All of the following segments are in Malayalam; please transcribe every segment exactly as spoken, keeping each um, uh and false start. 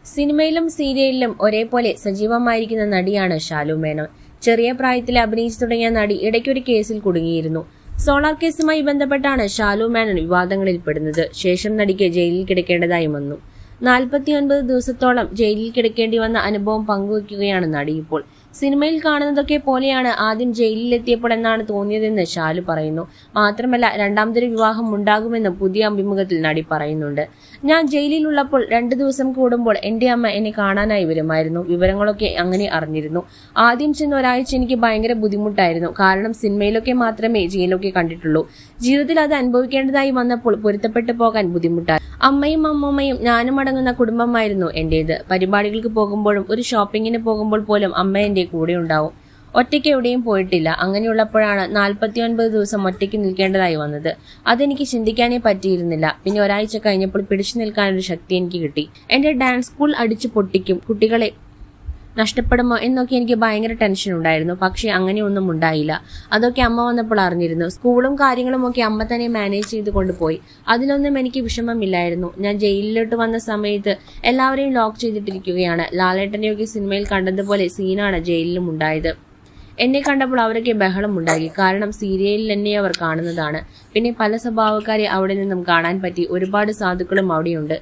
സിനിമയിലും സീരിയലിലും ഒരേപോലെ സജീവമായിരിക്കുന്ന നടിയാണ് ശാലു മേനോൻ. ചെറിയ പ്രായത്തിൽ അഭിനയിച്ചു തുടങ്ങിയ നടി ഇടയ്ക്കൊരു കേസിൽ കുടുങ്ങിയിരുന്നു. സോളാർ കേസുമായി ബന്ധപ്പെട്ടാണ് ശാലു മേനോൻ വിവാദങ്ങളിൽപ്പെടുന്നത്. ശേഷം നടിക്ക് ജയിലിൽ കിടക്കേണ്ടതായി വന്നു. നാൽപ്പത്തിയൊൻപത് ദിവസത്തോളം ജയിലിൽ കിടക്കേണ്ടി വന്ന അനുഭവം പങ്കുവയ്ക്കുകയാണ് നടി ഇപ്പോൾ. സിനിമയിൽ കാണുന്നതൊക്കെ പോലെയാണ് ആദ്യം ജയിലിലെത്തിയപ്പോൾ എന്നാണ് തോന്നിയതെന്ന് ശാലു പറയുന്നു. മാത്രമല്ല, രണ്ടാമതൊരു വിവാഹം ഉണ്ടാകുമെന്നും പുതിയ അഭിമുഖത്തിൽ നടി പറയുന്നുണ്ട്. ഞാൻ ജയിലിലുള്ളപ്പോൾ രണ്ടു ദിവസം കൂടുമ്പോൾ എന്റെ അമ്മ എന്നെ കാണാനായി വരുമായിരുന്നു. വിവരങ്ങളൊക്കെ അങ്ങനെ അറിഞ്ഞിരുന്നു. ആദ്യം ചെന്ന് ഒരാഴ്ച എനിക്ക് ഭയങ്കര ബുദ്ധിമുട്ടായിരുന്നു. കാരണം സിനിമയിലൊക്കെ മാത്രമേ ജയിലൊക്കെ കണ്ടിട്ടുള്ളൂ. ജീവിതത്തിൽ അത് അനുഭവിക്കേണ്ടതായി വന്നപ്പോൾ പൊരുത്തപ്പെട്ടു പോകാൻ ബുദ്ധിമുട്ടായി. അമ്മയും അമ്മൂമ്മയും ഞാനും അടങ്ങുന്ന കുടുംബമായിരുന്നു എന്റേത്. പരിപാടികൾക്ക് പോകുമ്പോഴും ഒരു ഷോപ്പിങ്ങിന് പോകുമ്പോൾ പോലും അമ്മ എന്റെ കൂടെ ഉണ്ടാവും. ഒറ്റയ്ക്ക് എവിടെയും പോയിട്ടില്ല. അങ്ങനെയുള്ളപ്പോഴാണ് നാൽപ്പത്തിയൊൻപത് ദിവസം ഒറ്റയ്ക്ക് നിൽക്കേണ്ടതായി വന്നത്. അതെനിക്ക് ചിന്തിക്കാനേ പറ്റിയിരുന്നില്ല. പിന്നെ ഒരാഴ്ച കഴിഞ്ഞപ്പോൾ പിടിച്ചു നിൽക്കാനൊരു ശക്തി എനിക്ക് കിട്ടി. എന്റെ ഡാൻസ് സ്കൂൾ അടിച്ചു പൊട്ടിക്കും, കുട്ടികളെ നഷ്ടപ്പെടുമോ എന്നൊക്കെ എനിക്ക് ഭയങ്കര ടെൻഷൻ ഉണ്ടായിരുന്നു. പക്ഷെ അങ്ങനെയൊന്നും ഉണ്ടായില്ല. അതൊക്കെ അമ്മ വന്നപ്പോൾ അറിഞ്ഞിരുന്നു. സ്കൂളും കാര്യങ്ങളും ഒക്കെ അമ്മ തന്നെ മാനേജ് ചെയ്ത് കൊണ്ടുപോയി. അതിലൊന്നും എനിക്ക് വിഷമമില്ലായിരുന്നു. ഞാൻ ജയിലിലോട്ട് വന്ന സമയത്ത് എല്ലാവരെയും ലോക്ക് ചെയ്തിട്ടിരിക്കുകയാണ്. ലാലേട്ടനെയൊക്കെ സിനിമയിൽ കണ്ടതുപോലെ സീനാണ് ജയിലിലും ഉണ്ടായത്. എന്നെ കണ്ടപ്പോൾ അവരൊക്കെ ബഹളം ഉണ്ടാക്കി. കാരണം സീരിയലിൽ എന്നെ അവർ കാണുന്നതാണ്. പിന്നെ പല സ്വഭാവക്കാരെ അവിടെ നിന്നും കാണാൻ പറ്റി. ഒരുപാട് സാധുക്കളും അവിടെയുണ്ട്.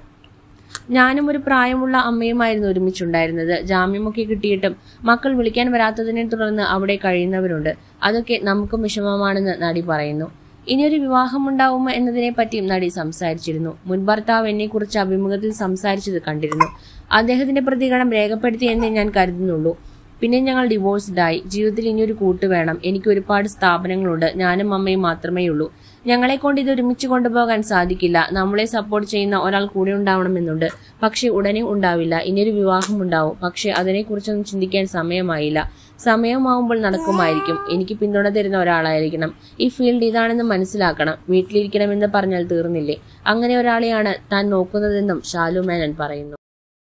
ഞാനും ഒരു പ്രായമുള്ള അമ്മയുമായിരുന്നു ഒരുമിച്ചുണ്ടായിരുന്നത്. ജാമ്യമൊക്കെ കിട്ടിയിട്ടും മക്കൾ വിളിക്കാൻ വരാത്തതിനെ തുടർന്ന് അവിടെ കഴിയുന്നവരുണ്ട്. അതൊക്കെ നമുക്കും വിഷമമാണെന്ന് നടി പറയുന്നു. ഇനിയൊരു വിവാഹം ഉണ്ടാവുമോ എന്നതിനെ പറ്റിയും നടി സംസാരിച്ചിരുന്നു. മുൻ ഭർത്താവ് എന്നെ കുറിച്ച് അഭിമുഖത്തിൽ സംസാരിച്ചത് കണ്ടിരുന്നു. അദ്ദേഹത്തിന്റെ പ്രതികരണം രേഖപ്പെടുത്തിയെന്നേ ഞാൻ കരുതുന്നുള്ളൂ. പിന്നെ ഞങ്ങൾ ഡിവോഴ്സ്ഡ് ആയി. ജീവിതത്തിൽ ഇനിയൊരു കൂട്ട് വേണം. എനിക്ക് ഒരുപാട് സ്ഥാപനങ്ങളുണ്ട്. ഞാനും അമ്മയും മാത്രമേ ഉള്ളൂ. ഞങ്ങളെ കൊണ്ട് ഇത് ഒരുമിച്ച് കൊണ്ടുപോകാൻ സാധിക്കില്ല. നമ്മളെ സപ്പോർട്ട് ചെയ്യുന്ന ഒരാൾ കൂടെ ഉണ്ടാവണമെന്നുണ്ട്. പക്ഷെ ഉടനെ ഉണ്ടാവില്ല. ഇനിയൊരു വിവാഹം ഉണ്ടാവും. പക്ഷെ അതിനെക്കുറിച്ചൊന്നും ചിന്തിക്കാൻ സമയമായില്ല. സമയമാവുമ്പോൾ നടക്കുമായിരിക്കും. എനിക്ക് പിന്തുണ തരുന്ന ഒരാളായിരിക്കണം. ഈ ഫീൽഡ് ഇതാണെന്ന് മനസ്സിലാക്കണം. വീട്ടിലിരിക്കണമെന്ന് പറഞ്ഞാൽ തീർന്നില്ലേ? അങ്ങനെ ഒരാളെയാണ് താൻ നോക്കുന്നതെന്നും ശാലു മേനോൻ പറയുന്നു.